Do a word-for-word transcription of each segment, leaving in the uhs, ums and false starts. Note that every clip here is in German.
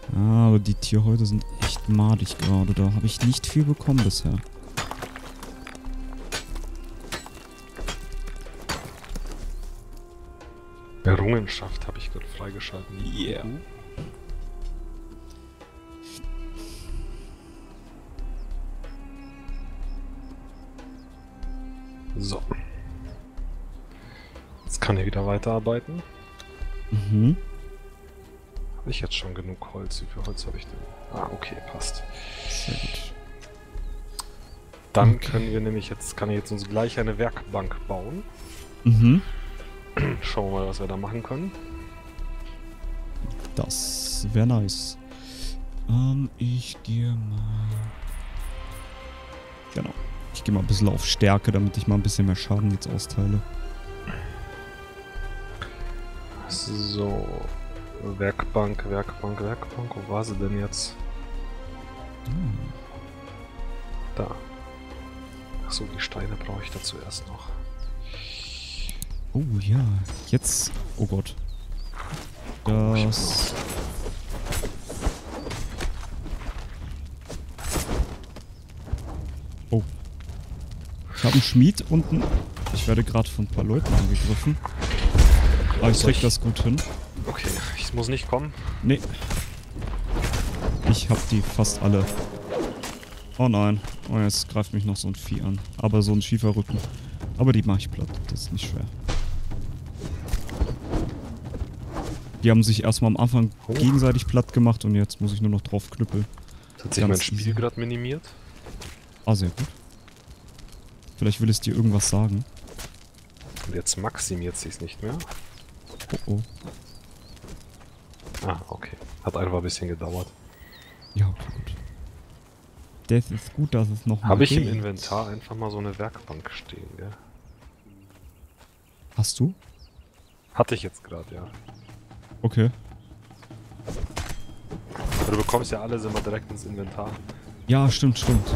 Ah, aber die Tierhäute sind echt madig gerade. Da habe ich nicht viel bekommen bisher. Errungenschaft habe ich gerade freigeschalten. Yeah. So. Jetzt kann ich wieder weiterarbeiten. Mhm. Habe ich jetzt schon genug Holz? Wie viel Holz habe ich denn? Ah, okay, passt. Sehr gut. Dann Okay. können wir nämlich jetzt, kann ich jetzt uns gleich eine Werkbank bauen. Mhm. Schauen wir mal, was wir da machen können. Das wäre nice. Ähm, ich gehe mal... Genau. Ich gehe mal ein bisschen auf Stärke, damit ich mal ein bisschen mehr Schaden jetzt austeile. So. Werkbank, Werkbank, Werkbank. Wo war sie denn jetzt? Hm. Da. Achso, die Steine brauche ich dazu erst noch. Oh ja, jetzt... Oh Gott. Das... Oh. Ich habe einen Schmied unten. Ich werde gerade von ein paar Leuten angegriffen. Aber ich krieg das gut hin. Okay, ich muss nicht kommen. Nee. Ich hab die fast alle. Oh nein. Oh, jetzt greift mich noch so ein Vieh an. Aber so ein Schieferrücken. Aber die mache ich platt. Das ist nicht schwer. Die haben sich erstmal am Anfang Oh. gegenseitig platt gemacht und jetzt muss ich nur noch drauf knüppeln. Hat sich mein Ganz Spiel easy. gerade minimiert? Ah, sehr gut. Vielleicht will es dir irgendwas sagen. Und jetzt maximiert sie es nicht mehr. Oh oh. Ah, okay. Hat einfach ein bisschen gedauert. Ja, okay, gut. Das ist gut, dass es noch mal Habe ich im geht. Inventar einfach mal so eine Werkbank stehen, gell? Hast du? Hatte ich jetzt gerade, ja. Okay. Aber du bekommst ja alles immer direkt ins Inventar. Ja, stimmt, stimmt.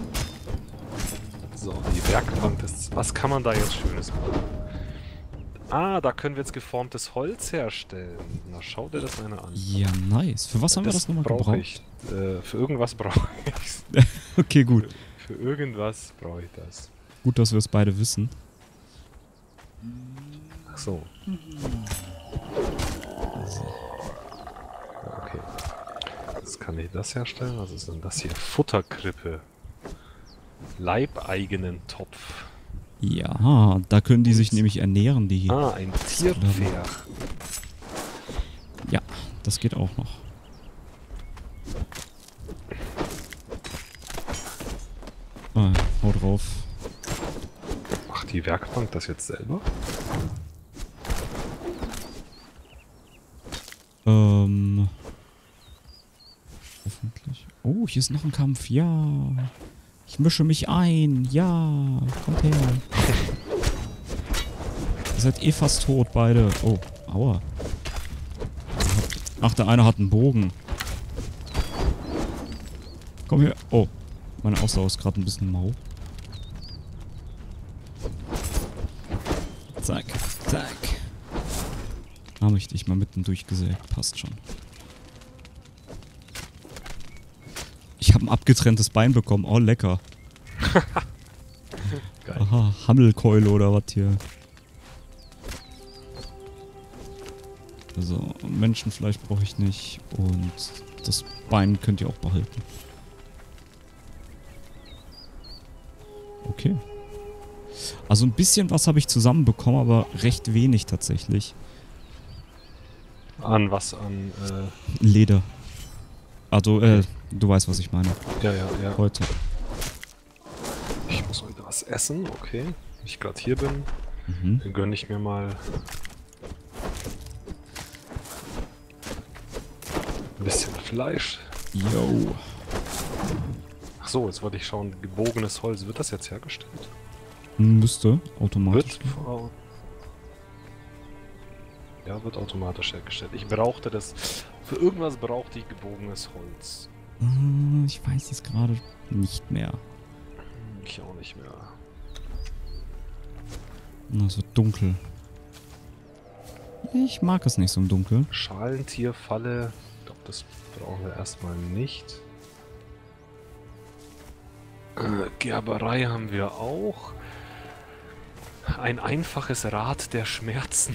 So, die Werkbank, das, was kann man da jetzt Schönes machen? Ah, da können wir jetzt geformtes Holz herstellen. Na, schau dir das einer an. Ja, nice. Für was haben wir das nochmal brauche gebraucht? ich. Äh, für irgendwas brauche ich's. Okay, gut. Für irgendwas brauche ich das. Gut, dass wir es beide wissen. Ach so. Okay. Jetzt kann ich das herstellen. Was ist denn das hier? Futterkrippe. Leibeigenen Topf. Ja, da können die sich nämlich ernähren, die... Ah, ein Tierpferd. Ja, das geht auch noch. Ah, hau drauf. Macht die Werkbank das jetzt selber? Ähm... Hoffentlich. Oh, hier ist noch ein Kampf. Ja. Ich mische mich ein. Ja. Kommt her. Ihr seid eh fast tot, beide. Oh, aua. Ach, der eine hat einen Bogen. Komm her. Oh, meine Ausdauer ist gerade ein bisschen mau. Zack, zack. Habe ich dich mal mitten durchgesägt. Passt schon. Ich habe ein abgetrenntes Bein bekommen. Oh, lecker. Geil. Aha, Hammelkeule oder was hier. Also, Menschenfleisch brauche ich nicht. Und das Bein könnt ihr auch behalten. Okay. Also ein bisschen was habe ich zusammenbekommen, aber recht wenig tatsächlich. An was? An, äh... Leder. Also, äh, du weißt, was ich meine. Ja, ja, ja. Heute. Ich muss heute was essen, okay. Wenn ich gerade hier bin, Mhm. dann gönne ich mir mal ein bisschen Fleisch. Yo. Ach so, jetzt wollte ich schauen, gebogenes Holz, wird das jetzt hergestellt? Müsste automatisch. Wird vor- Ja, wird automatisch hergestellt. Ich brauchte das. Für irgendwas brauchte ich gebogenes Holz. Äh, Ich weiß es gerade nicht mehr. Ich auch nicht mehr. Na, es wird dunkel. Ich mag es nicht so im Dunkeln. Schalentierfalle. glaube, das brauchen wir erstmal nicht. Äh, Gerberei haben wir auch. Ein einfaches Rad der Schmerzen.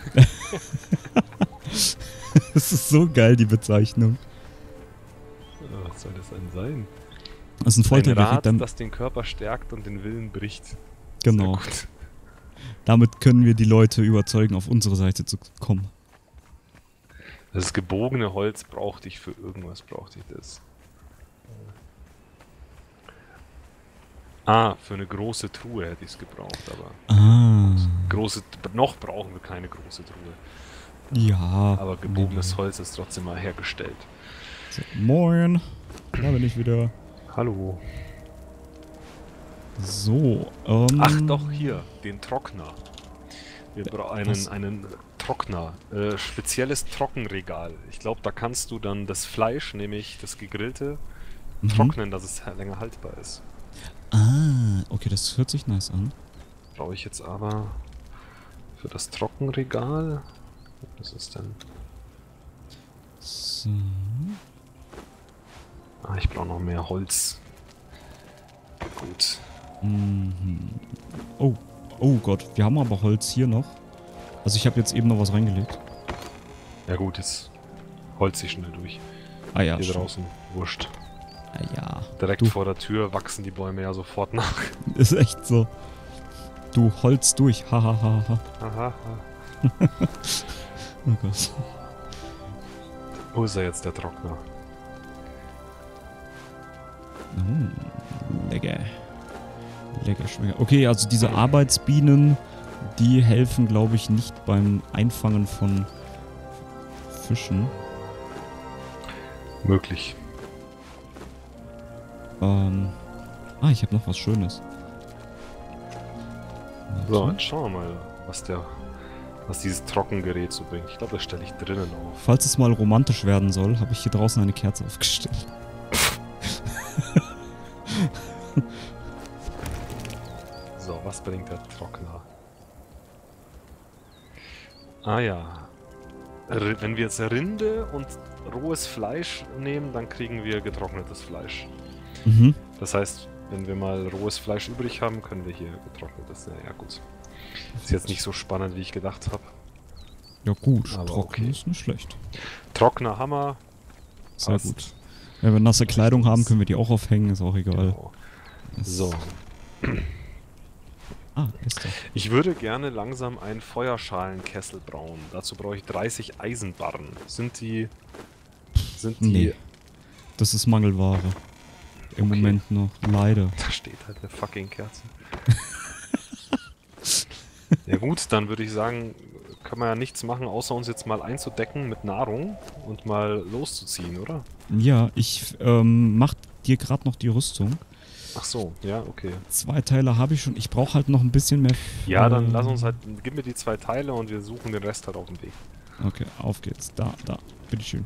Das ist so geil, die Bezeichnung. Ja, was soll das denn sein? Das ist ein Ein Foltergerät. Rad, Dann, das den Körper stärkt und den Willen bricht. genau. Sehr gut. Damit können wir die Leute überzeugen, auf unsere Seite zu kommen. Das gebogene Holz brauchte ich für irgendwas, brauchte ich das. Ah, für eine große Truhe hätte ich es gebraucht, aber Ah. große, noch brauchen wir keine große Truhe. Ja. Aber gebogenes Holz ist trotzdem mal hergestellt. So, moin. Da bin ich wieder. Hallo. So, ähm. Ach doch, hier, den Trockner. Wir brauchen einen, Was? einen Trockner. Äh, spezielles Trockenregal. Ich glaube, da kannst du dann das Fleisch, nämlich das gegrillte, Mhm. trocknen, dass es länger haltbar ist. Ah, okay, das hört sich nice an. Brauche ich jetzt aber für das Trockenregal. Was ist denn? So. Ah, ich brauche noch mehr Holz. Gut. Mhm. Oh, oh Gott, wir haben aber Holz hier noch. Also ich habe jetzt eben noch was reingelegt. Ja gut, jetzt holz ich schnell durch. Ah ja, Hier stimmt. draußen. Wurscht. Ah ja. Direkt Du. vor der Tür wachsen die Bäume ja sofort nach. Ist echt so. Du holst durch. Hahaha. Ha, ha. Aha. Oh Gott. Wo ist er jetzt, der Trockner? Oh, lecker. Lecker schmecker. Okay, also diese Arbeitsbienen, die helfen, glaube ich, nicht beim Einfangen von Fischen. Möglich. Ähm. Ah, ich habe noch was Schönes. So, Warte. jetzt schauen wir mal, was der, was dieses Trockengerät so bringt. Ich glaube, das stelle ich drinnen auf. Falls es mal romantisch werden soll, habe ich hier draußen eine Kerze aufgestellt. So, was bringt der Trockner? Ah ja. R wenn wir jetzt Rinde und rohes Fleisch nehmen, dann kriegen wir getrocknetes Fleisch. Mhm. Das heißt, wenn wir mal rohes Fleisch übrig haben, können wir hier getrocknetes. Ja, ja gut. Ist jetzt nicht so spannend, wie ich gedacht habe. Ja gut, Aber trocken okay. ist nicht schlecht. Trockener Hammer. Sehr Passt. gut. Wenn wir nasse Kleidung haben, können wir die auch aufhängen, ist auch egal. Genau. So. Ah, ist der. Ich würde gerne langsam einen Feuerschalenkessel brauen. Dazu brauche ich dreißig Eisenbarren. Sind die... Sind die... Nee. Das ist Mangelware. Im Okay. Moment noch. Leider. Da steht halt eine fucking Kerze. Ja gut, dann würde ich sagen, kann man ja nichts machen, außer uns jetzt mal einzudecken mit Nahrung und mal loszuziehen, oder? Ja, ich ähm, mach dir gerade noch die Rüstung. Ach so, ja, okay. Zwei Teile habe ich schon. Ich brauche halt noch ein bisschen mehr. Ja, dann äh, lass uns halt, gib mir die zwei Teile und wir suchen den Rest halt auf dem Weg. Okay, auf geht's. Da, da. Bitteschön.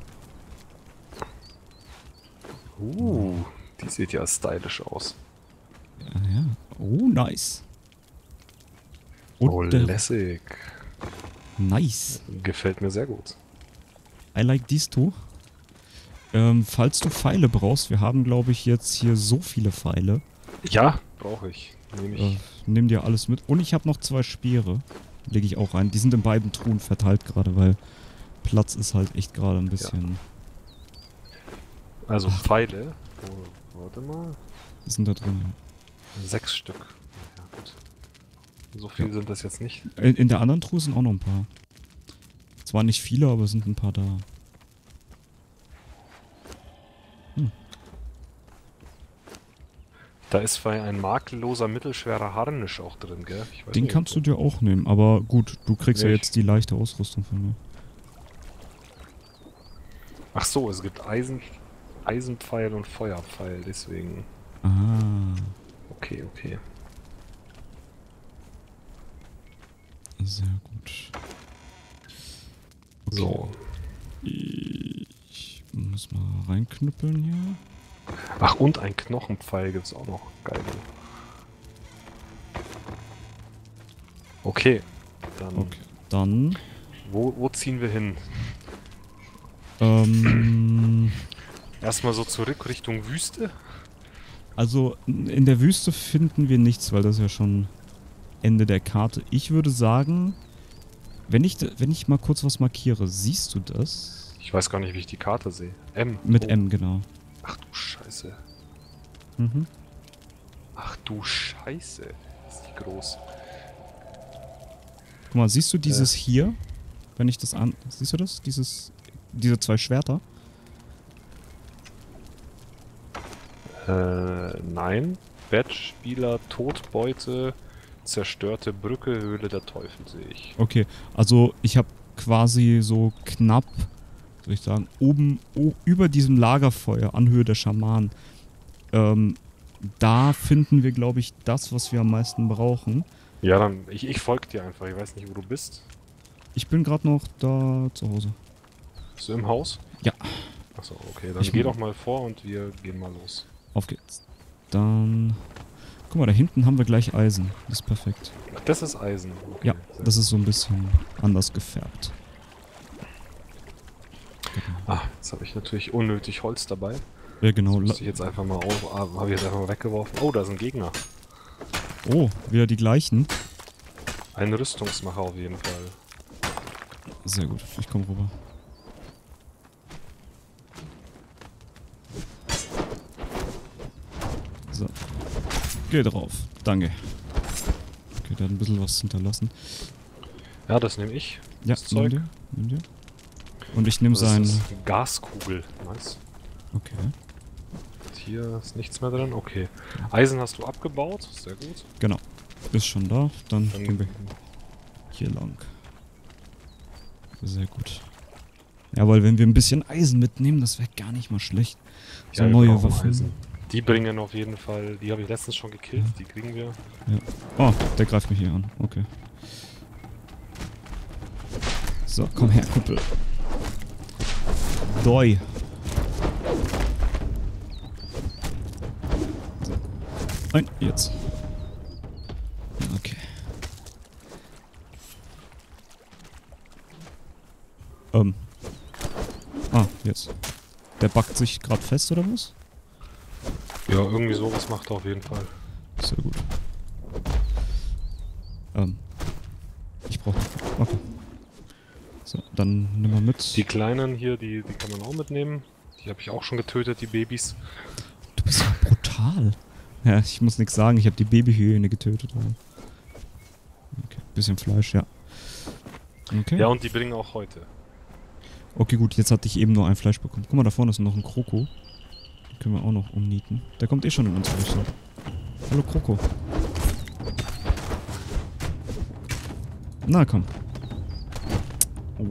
Uh, die sieht ja stylisch aus. Ja, ja. Oh, nice. Und Oh, der- lässig. nice. Gefällt mir sehr gut. I like these two. Ähm, falls du Pfeile brauchst, wir haben, glaube ich, jetzt hier so viele Pfeile. Ja, brauche ich. Nehme ich. Äh, nimm dir alles mit. Und ich habe noch zwei Speere. Lege ich auch rein. Die sind in beiden Truhen verteilt gerade, weil Platz ist halt echt gerade ein bisschen... Also Pfeile. Oh, warte mal. Die sind da drin. Sechs Stück. Ja, gut. So viel Ja. sind das jetzt nicht. In, in der anderen Truhe sind auch noch ein paar. Zwar nicht viele, aber es sind ein paar da. Da ist bei ein makelloser, mittelschwerer Harnisch auch drin, gell? Ich weiß Den nicht, kannst du ob- dir auch nehmen, aber gut, du kriegst ja Nee, jetzt die leichte Ausrüstung von mir. Ach so, es gibt Eisen, Eisenpfeil und Feuerpfeil, deswegen. Ah, Okay, okay. sehr gut. Okay. So. Ich muss mal reinknüppeln hier. Ach, und ein Knochenpfeil gibt's auch noch. Geil. Okay. Dann, Okay, dann... wo, wo ziehen wir hin? Ähm, Erstmal so zurück Richtung Wüste. also in der Wüste finden wir nichts, weil das ist ja schon Ende der Karte. Ich würde sagen, wenn ich, wenn ich mal kurz was markiere, siehst du das? Ich weiß gar nicht, wie ich die Karte sehe. M. Mit Oh. M, genau. Ach du Scheiße. Mhm. Ach du Scheiße. Ist die groß. Guck mal, siehst du dieses äh. hier? Wenn ich das an... Siehst du das? Dieses... Diese zwei Schwerter? Äh, nein. Bettspieler, Todbeute, zerstörte Brücke, Höhle der Teufel sehe ich. Okay, also ich habe quasi so knapp, soll ich sagen, oben oh, über diesem Lagerfeuer, Anhöhe der Schamanen, ähm, da finden wir, glaube ich, das, was wir am meisten brauchen. Ja, dann, ich, ich folge dir einfach. Ich weiß nicht, wo du bist. Ich bin gerade noch da zu Hause. Bist du im Haus? Ja. Achso, okay. Dann Ich geh bin- doch mal vor und wir gehen mal los. Auf geht's. Dann... Guck mal, da hinten haben wir gleich Eisen. Das ist perfekt. Das ist Eisen. Okay, Ja, sehr das ist so ein bisschen anders gefärbt. Ah, jetzt habe ich natürlich unnötig Holz dabei. Ja, genau. Das muss ich jetzt einfach mal auf, ah, habe ich jetzt einfach mal weggeworfen. Oh, da ist ein Gegner. Oh, wieder die gleichen. Ein Rüstungsmacher auf jeden Fall. Sehr gut, ich komme rüber. So. Geh drauf. Danke. Okay, der hat ein bisschen was hinterlassen. Ja, das nehme ich. Ja, Das nimm Zeug. dir. Nimm dir. Und ich nehme Das seinen... ist eine Gaskugel. Nice. Okay. Und hier ist nichts mehr drin. Okay. Eisen hast du abgebaut. Sehr gut. Genau. Ist schon da. Dann, Dann gehen wir hier lang. Sehr gut. Ja, weil wenn wir ein bisschen Eisen mitnehmen, das wäre gar nicht mal schlecht. So Ja, wir neue brauchen Waffen. Eisen. Die bringen auf jeden Fall, die habe ich letztens schon gekillt, die kriegen wir. Ja. Oh, der greift mich hier an. Okay. So, komm her, Kumpel. Doi. So. Nein, jetzt. Okay. Ähm. Ah, jetzt. Der backt sich gerade fest, oder was? Ja, irgendwie sowas macht er auf jeden Fall. Sehr gut. Ähm. Ich brauche... Okay. So, dann nimm mal mit. Die kleinen hier, die, die kann man auch mitnehmen. Die habe ich auch schon getötet, die Babys. Du bist ja brutal. Ja, ich muss nichts sagen, ich habe die Babyhyäne getötet. Aber. Okay, bisschen Fleisch, ja. Okay. Ja, und die bringen auch heute. Okay, gut, jetzt hatte ich eben nur ein Fleisch bekommen. Guck mal, da vorne ist noch ein Kroko. Den können wir auch noch umnieten. Der kommt eh schon in unsere Richtung. Hallo, Kroko. Na, komm. Oh.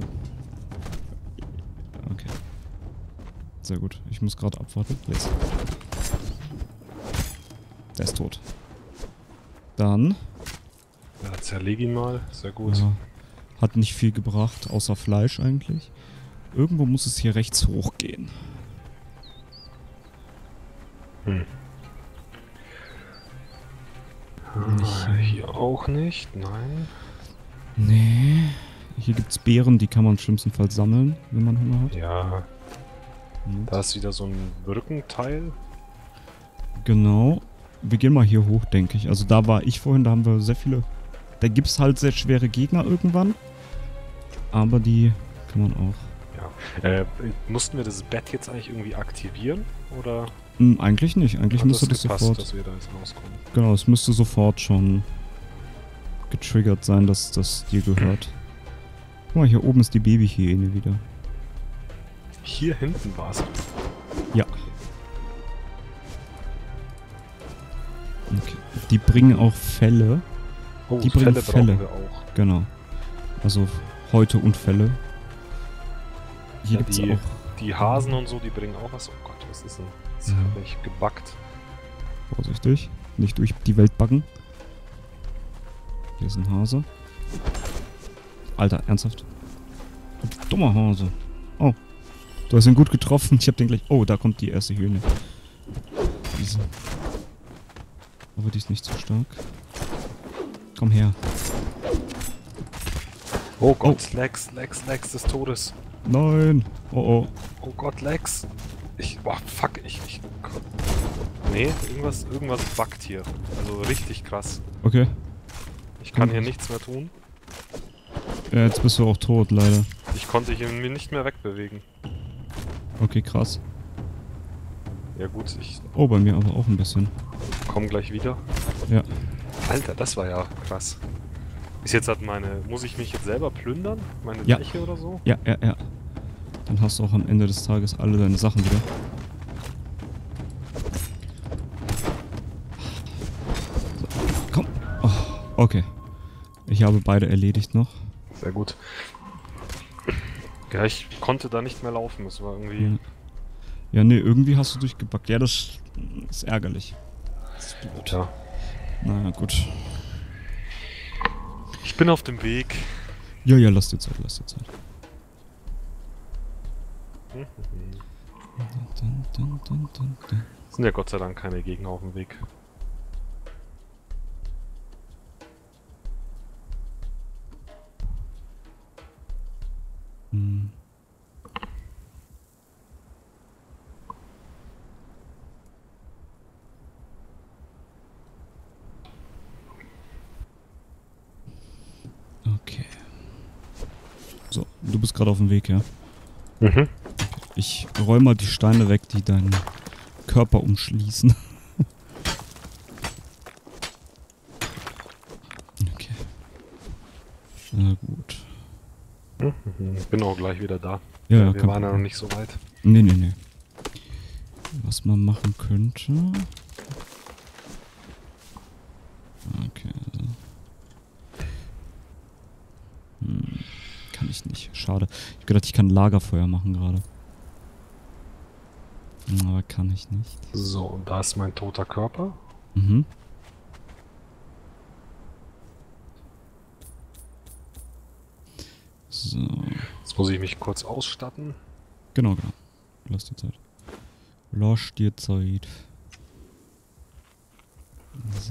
Okay. Sehr gut. Ich muss gerade abwarten. Jetzt. Der ist tot. Dann. Ja, zerleg ihn mal. Sehr gut. Ja, hat nicht viel gebracht, außer Fleisch eigentlich. Irgendwo muss es hier rechts hochgehen. Hm. Nicht. Ah, hier auch nicht, nein. Nee. Hier gibt's Beeren, die kann man schlimmstenfalls sammeln, wenn man Hunger hat. Ja, Hm. da ist wieder so ein Brückenteil. Genau. Wir gehen mal hier hoch, denke ich. Also da war ich vorhin, da haben wir sehr viele... Da gibt's halt sehr schwere Gegner irgendwann. Aber die kann man auch... Ja. Äh, mussten wir das Bett jetzt eigentlich irgendwie aktivieren? Oder Hm, eigentlich nicht. Eigentlich hat müsste das das gepasst, sofort... dass wir da jetzt rauskommen? Genau, es müsste sofort schon getriggert sein, dass das dir gehört. Guck mal, hier oben ist die Babyhyäne wieder. Hier hinten war es. Ja. Okay. Die bringen auch Felle. Oh, Die bringen Fälle Felle. brauchen wir auch. Genau. Also heute und Felle. Hier Ja, gibt's die, auch... die Hasen und so, die bringen auch was. Oh Gott, was ist denn? Jetzt Ja. habe ich gebackt. Vorsichtig. Nicht durch die Welt backen. Hier ist ein Hase. Alter, ernsthaft? Du dummer Hase. Oh. Du hast ihn gut getroffen. Ich hab den gleich... Oh, da kommt die erste Hyäne. Diese. Aber die ist nicht so stark. Komm her. Oh Gott, Lex, Lex, Lex des Todes. Nein. Oh oh. Oh Gott, Lex. Ich, boah, fuck, ich, ich, nee, irgendwas, irgendwas buggt hier. Also richtig krass. Okay. Ich kann hier nichts mehr tun. Ja, jetzt bist du auch tot, leider. Ich konnte hier mir nicht mehr wegbewegen. Okay, krass. Ja gut, ich Oh, bei mir aber auch ein bisschen. komme gleich wieder. Ja. Alter, das war ja krass. Ist jetzt halt meine, muss ich mich jetzt selber plündern? Meine Ja. Leiche oder so? Ja, ja, ja. Dann hast du auch am Ende des Tages alle deine Sachen wieder. So, komm. Oh, okay. Ich habe beide erledigt noch. Sehr gut. Ja, ich konnte da nicht mehr laufen. Das war irgendwie... Ja, ja nee, irgendwie hast du durchgebackt. Ja, das ist ärgerlich. Das ist blöd. Ja. Na gut. Ich bin auf dem Weg. Ja, ja, lass dir Zeit, lass dir Zeit. Mhm. Dun, dun, dun, dun, dun. Sind ja Gott sei Dank keine Gegner auf dem Weg. Hm. Okay. So, du bist gerade auf dem Weg, ja? Mhm. Ich räume mal die Steine weg, die deinen Körper umschließen. Okay. Na gut. Mhm. Ich bin auch gleich wieder da. Ja, ja, Wir kein waren ja noch Problem. nicht so weit. Nee, nee, nee. Was man machen könnte... Okay. Also. Hm, kann ich nicht. Schade. Ich hab gedacht, ich kann Lagerfeuer machen gerade. Hm, aber kann ich nicht. So, und da ist mein toter Körper. Mhm. So. Jetzt muss ich mich kurz ausstatten. Genau, genau. Lass dir Zeit. Lass dir Zeit. So.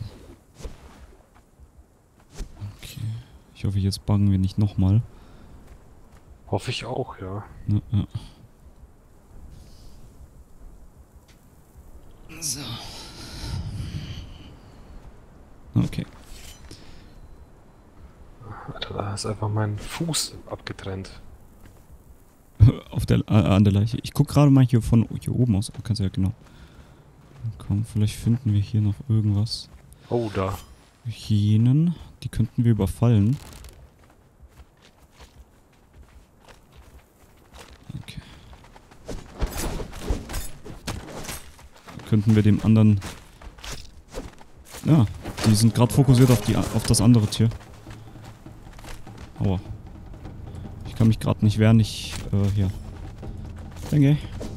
Okay. Ich hoffe, jetzt bangen wir nicht nochmal. Hoffe ich auch, ja. Ja, ja. So. Okay. Alter, da ist einfach mein Fuß abgetrennt. Auf der, äh, an der Leiche. Ich guck gerade mal hier von hier oben aus. Kannst du ja genau. Komm, vielleicht finden wir hier noch irgendwas. Oh, da. Hyänen. Die könnten wir überfallen. Okay. Könnten wir dem anderen... Ja, die sind gerade fokussiert auf, die, auf das andere Tier. Aua. Ich kann mich gerade nicht wehren, ich... Äh, hier. Danke.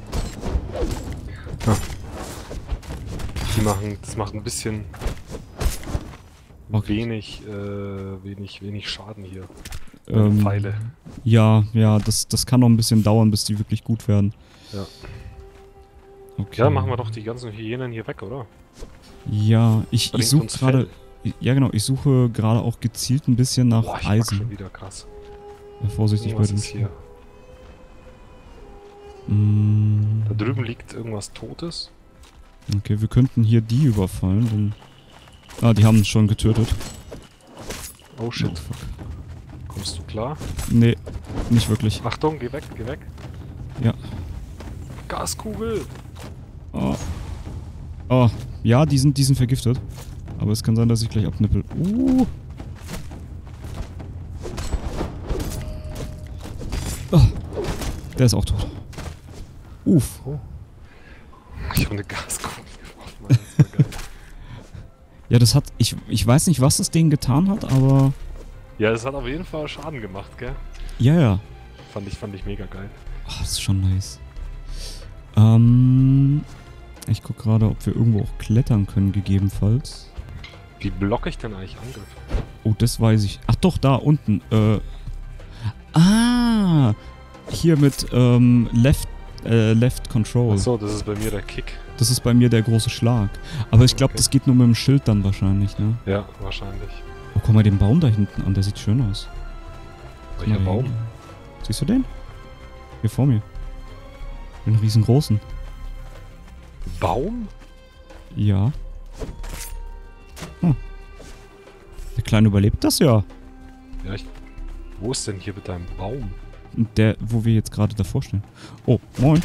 Ja. Die machen, das macht ein bisschen Okay. wenig, äh, wenig, wenig Schaden hier. Ähm, Pfeile. Ja, ja, das, das kann noch ein bisschen dauern, bis die wirklich gut werden. Ja. Okay. Ja, machen wir doch die ganzen Hyänen hier weg, oder? Ja, ich, Bringt ich suche uns gerade... Ja genau, ich suche gerade auch gezielt ein bisschen nach Boah, ich mag schon Eisen. wieder krass. Ja, vorsichtig bei Was dem ist hier? Mm, Da drüben liegt irgendwas Totes. okay, wir könnten hier die überfallen. Dann, ah, die haben uns schon getötet. Oh shit. Oh, fuck. Kommst du klar? Nee, nicht wirklich. Achtung, geh weg, geh weg. Ja. Gaskugel! Oh. Oh, ja, die sind, die sind vergiftet. Aber es kann sein, dass ich gleich abnippel. Uh. Oh. Der ist auch tot. Uff. Oh. Ich habe eine Gaskugel geworfen, Mann. Das war geil. Ja, das hat... Ich, ich weiß nicht, was das Ding getan hat, aber... Ja, das hat auf jeden Fall Schaden gemacht, gell? Ja, ja. Fand ich, fand ich mega geil. Oh, das ist schon nice. Ähm... Ich guck gerade, ob wir irgendwo auch klettern können, gegebenenfalls. Wie blocke ich denn eigentlich Angriff? Oh, das weiß ich. Ach doch, da unten. Äh... Ah! Hier mit, ähm, Left... Äh, Left Control. Achso, das ist bei mir der Kick. Das ist bei mir der große Schlag. Aber ich glaube, Okay. das geht nur mit dem Schild dann wahrscheinlich, ne? Ja, wahrscheinlich. Oh, guck mal den Baum da hinten an, der sieht schön aus. Welcher Mal Baum? hier. Siehst du den? Hier vor mir. Den riesengroßen. Baum? Ja. Hm. Der Kleine überlebt das ja. Ja, ich... Wo ist denn hier mit deinem Baum? Der, wo wir jetzt gerade davor stehen. Oh, moin.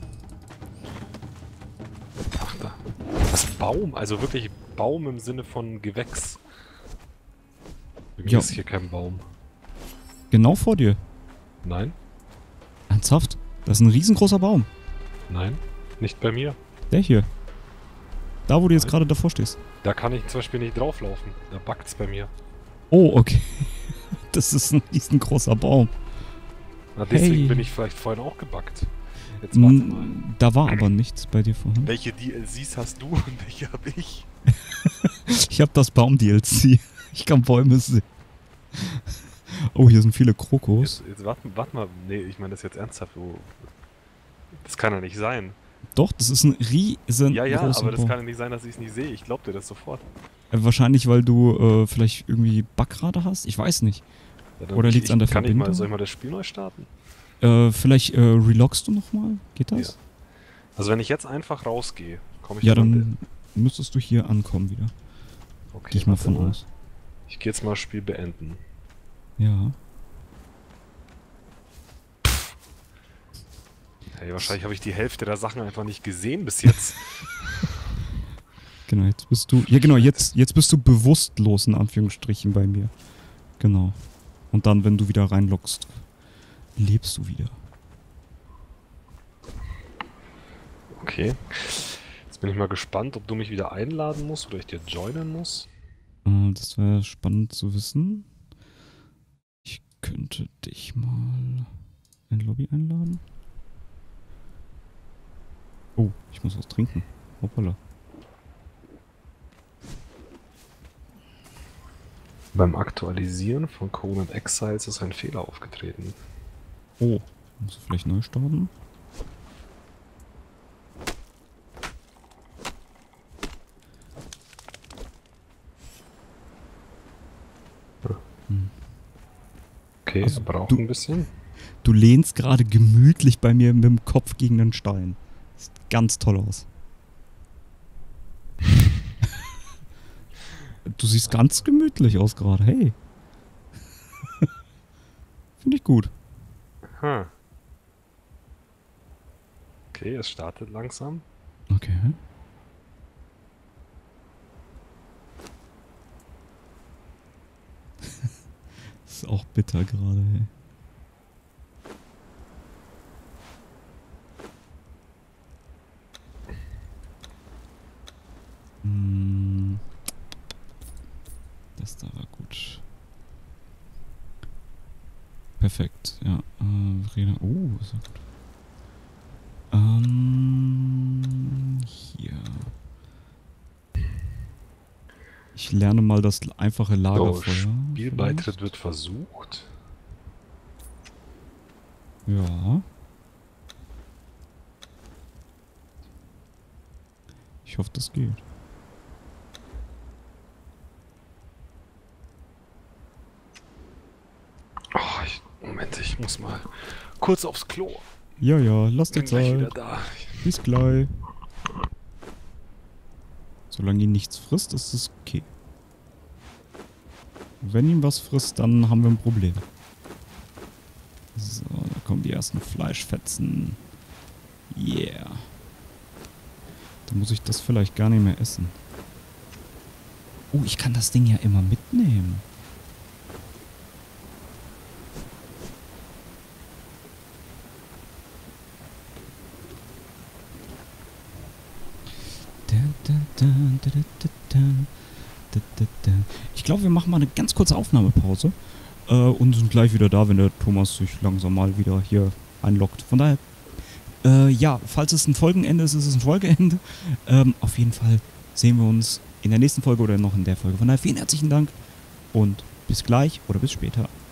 Ach da. Was, Baum? Also wirklich Baum im Sinne von Gewächs. Bei mir Ja. ist hier kein Baum. Genau vor dir. Nein? Ernsthaft? Das ist ein riesengroßer Baum. Nein? Nicht bei mir. Der hier. Da, wo du jetzt Nein. gerade davor stehst. Da kann ich zum Beispiel nicht drauflaufen. Da backt's bei mir. Oh, okay. Das ist ein riesengroßer Baum. Na, deswegen Hey. bin ich vielleicht vorhin auch gebackt. Jetzt warte mal. N- Da war aber nichts bei dir vorhin. Welche D L Cs hast du und welche habe ich? Ich hab das Baum-D L C. Ich kann Bäume sehen. Oh, hier sind viele Krokos. Jetzt, jetzt warte, warte mal. Nee, ich meine das jetzt ernsthaft. Oh. Das kann ja nicht sein. Doch, das ist ein riesen Ja, ja, großer aber das Baum. kann ja nicht sein, dass ich es nicht sehe. Ich glaub dir das sofort. Äh, Wahrscheinlich, weil du äh, vielleicht irgendwie Backrate hast? Ich weiß nicht. Ja, dann- Oder ich- liegt's an der ich- kann ich mal, Verbindung? Soll ich mal das Spiel neu starten? Äh, vielleicht äh, reloggst du nochmal? Geht das? Ja. Also wenn ich jetzt einfach rausgehe, komme ich Ja, an dann müsstest du hier ankommen wieder. Okay, Gehe ich mal warte von aus. Ich gehe jetzt mal Spiel beenden. Ja. Hey, wahrscheinlich habe ich die Hälfte der Sachen einfach nicht gesehen bis jetzt. Genau, jetzt bist du. Ja, genau, jetzt, jetzt bist du bewusstlos in Anführungsstrichen bei mir. Genau. Und dann, wenn du wieder reinloggst, lebst du wieder. Okay. Jetzt bin ich mal gespannt, ob du mich wieder einladen musst oder ich dir joinen muss. Äh, das wäre spannend zu wissen. Ich könnte dich mal in die Lobby einladen. Oh, ich muss was trinken. Hoppala. Beim Aktualisieren von Conan Exiles ist ein Fehler aufgetreten. Oh, muss ich vielleicht neu starten? Hm. Okay, Also, braucht du- ein bisschen. Du lehnst gerade gemütlich bei mir mit dem Kopf gegen den Stein. Sieht ganz toll aus. Du siehst ganz gemütlich aus gerade. Hey. Finde ich gut. Hm. Okay, es startet langsam. Okay. Das ist auch bitter gerade, hey. Hm. Das da war gut. Perfekt, ja. Äh, Verena. Oh, ist ja gut. Ähm, hier. Ich lerne mal das einfache So, Lagerfeuer. Spielbeitritt wird versucht. vielleicht. Ja. Ich hoffe, das geht. Oh, ich, Moment, ich muss mal kurz aufs Klo. Ja, ja, lass dir Bin gleich wieder Zeit. da. Bis gleich. Solange ihn nichts frisst, ist es okay. Wenn ihn was frisst, dann haben wir ein Problem. So, da kommen die ersten Fleischfetzen. Yeah. Da muss ich das vielleicht gar nicht mehr essen. Oh, ich kann das Ding ja immer mitnehmen. Ich glaube, wir machen mal eine ganz kurze Aufnahmepause äh, und sind gleich wieder da, wenn der Thomas sich langsam mal wieder hier einloggt. Von daher, äh, ja, falls es ein Folgenende ist, ist es ein Folgeende. Ähm, auf jeden Fall sehen wir uns in der nächsten Folge oder noch in der Folge. Von daher vielen herzlichen Dank und bis gleich oder bis später.